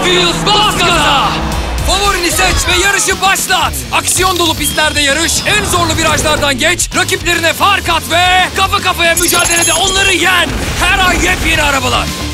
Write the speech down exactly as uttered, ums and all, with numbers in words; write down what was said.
Wheels bas gaza! Favorini seç ve yarışı başlat. Aksiyon dolu pistlerde yarış, en zorlu virajlardan geç, rakiplerine fark at ve kafa kafaya mücadelede onları yen. Her ay yepyeni arabalar.